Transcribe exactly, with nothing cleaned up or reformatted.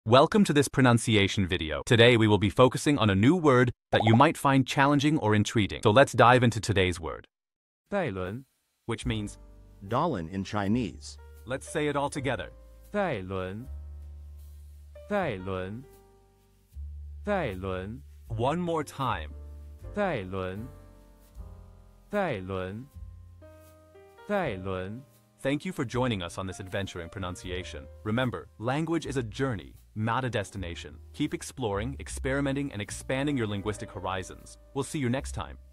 Welcome to this pronunciation video. Today we will be focusing on a new word that you might find challenging or intriguing. So let's dive into today's word. Dalen, which means Dalen in Chinese. let's say it all together. 带轮，带轮，带轮， One more time. 带轮，带轮，带轮。 Thank you for joining us on this adventure in pronunciation. Remember, language is a journey, not a destination. Keep exploring, experimenting, and expanding your linguistic horizons. We'll see you next time.